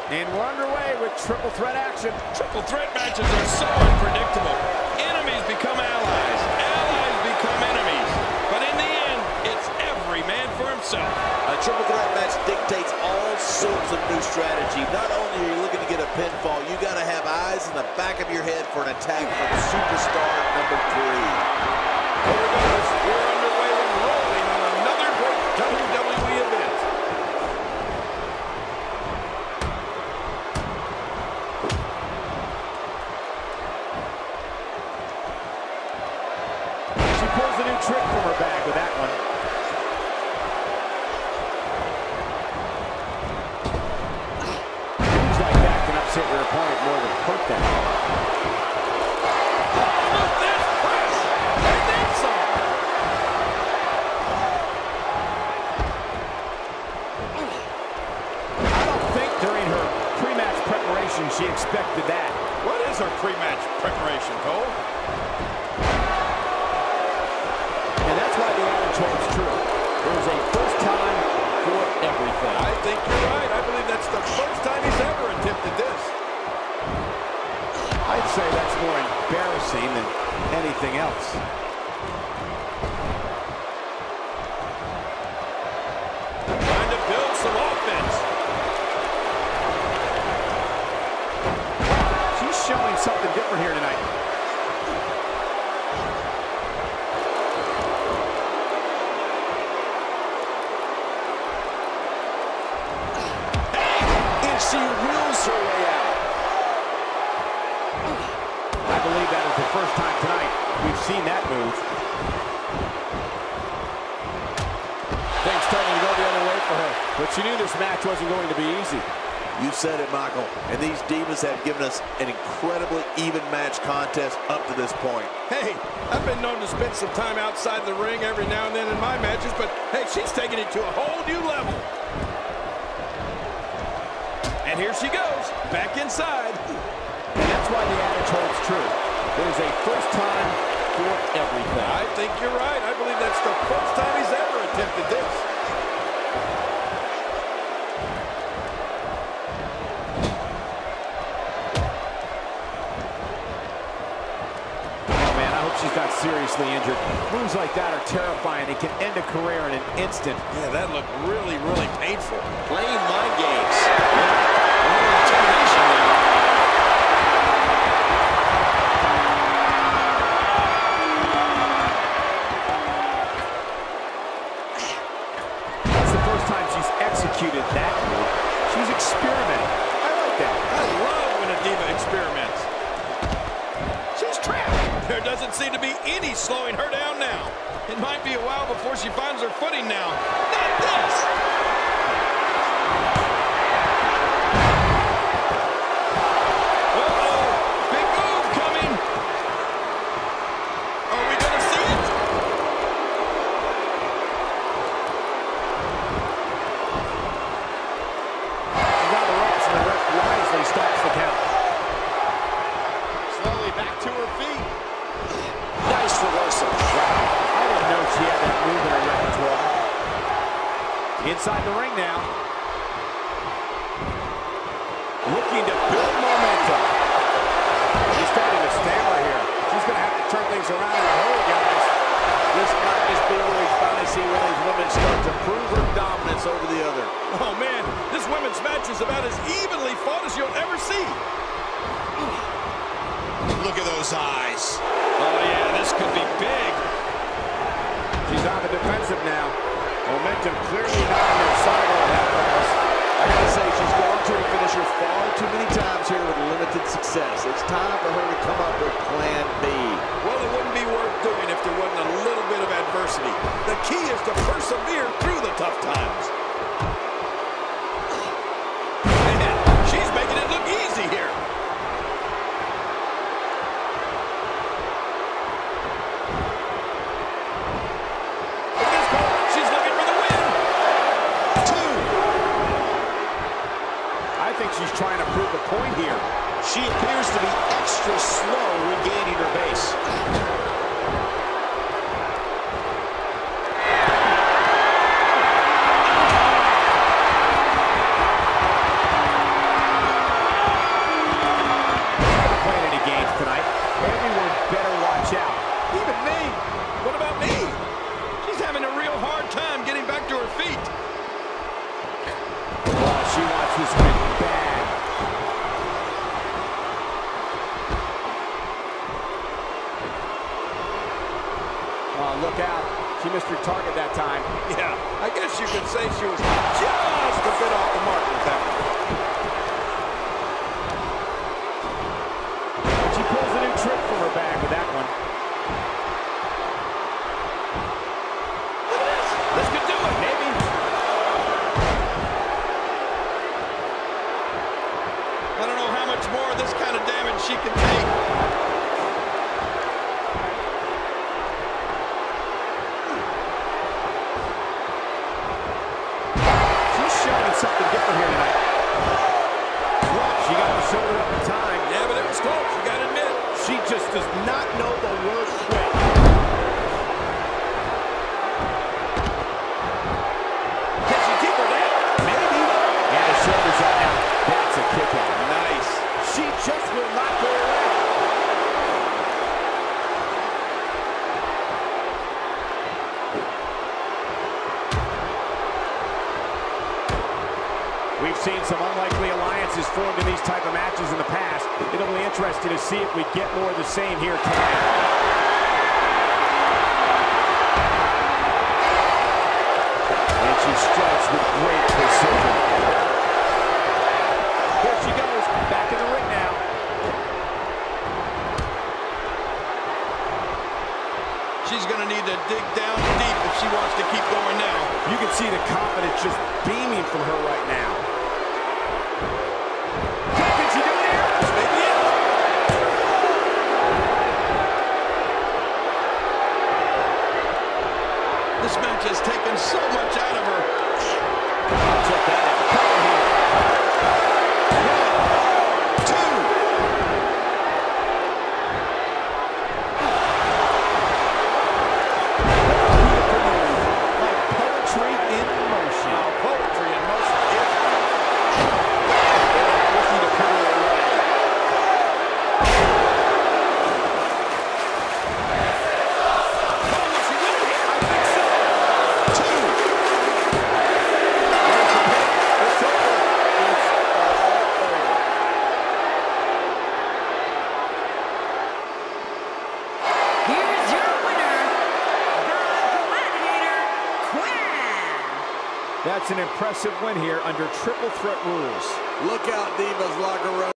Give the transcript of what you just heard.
And we're underway with triple threat action. Triple threat matches are so unpredictable. Enemies become allies. Allies become enemies. But in the end, it's every man for himself. A triple threat match dictates all sorts of new strategy. Not only are you looking to get a pinfall, you got to have eyes in the back of your head for an attack from superstar number 3. Here it goes. We're underway and rolling on another great WWE event. She pulls a new trick from her bag with that one. Moves like that can upset your opponent more than hurt them. Look, there's press. And then some. I don't think during her pre-match preparation she expected that. What is her pre-match preparation, Cole? And that's why the adage holds true. There's a first time for everything. I think you're right. I believe that's the first time he's ever attempted this. I'd say that's more embarrassing than anything else. Trying to build some offense. She's showing something different here tonight. And she wheels her way out. I believe that is the first time tonight we've seen that move. Things starting to go the other way for her, but she knew this match wasn't going to be easy. You said it, Michael. And these divas have given us an incredibly even match contest up to this point. Hey, I've been known to spend some time outside the ring every now and then in my matches, but hey, she's taking it to a whole new level. And here she goes, back inside. And that's why the adage holds true. There's a first time for everything. I think you're right. I believe that's the first time he's ever attempted this. Oh man, I hope she's not seriously injured. Moves like that are terrifying. It can end a career in an instant. Yeah, that looked really, really painful. Playing mind games. A little intimidation there. That's the first time she's executed that move. She's experimenting. I like that. I love when a diva experiments. She's trapped. There doesn't seem to be any slowing her down now. It might be a while before she finds her footing now. Not this. Uh-oh. Big move coming. Are we going to see it? She's on the ropes, and the ref wisely stops the count. Slowly back to her feet. Nice reversal. I didn't know she had that move in her repertoire. Inside the ring now. Looking to build momentum. She's starting to stammer here. She's going to have to turn things around in a hurry, guys. This might just be where we finally see one of these women start to prove her dominance over the other. Oh, man, this women's match is about as evenly fought as you'll ever see. Look at those eyes. Oh, yeah, this could be big. She's on the defensive now. Momentum clearly not on their side of the house. I gotta say, she's gone to a finisher far too many times here with limited success. It's time for her to come up with plan B. Well, it wouldn't be worth doing if there wasn't a little bit of adversity. The key is to persevere through the tough times. Man, she's making it look easy here. She's looking for the win. 2. I think she's trying to prove a point here. She appears to be extra slow regaining her base. you could say she was just a bit off the mark with that one. She pulls a new trick from her bag with that one. Look at this. This could do it. Maybe. I don't know how much more of this kind of damage she can take. Something different here tonight. She got the shoulder up in time. Yeah, but it was close, you gotta admit. She just does not know the word quit. Can she keep her down? Maybe. And the shoulder's up now. That's a kick out. Nice. She just will not go away. We've seen some unlikely alliances formed in these type of matches in the past. It'll be interesting to see if we get more of the same here tonight. And she strikes with great precision. Here she goes, back in the ring now. She's going to need to dig down deep if she wants to keep going now. You can see the confidence just beaming from her right now. Can she do it here? This may be it. This match has taken so much out of her. Check that out. That's an impressive win here under triple threat rules. Look out, Divas locker room.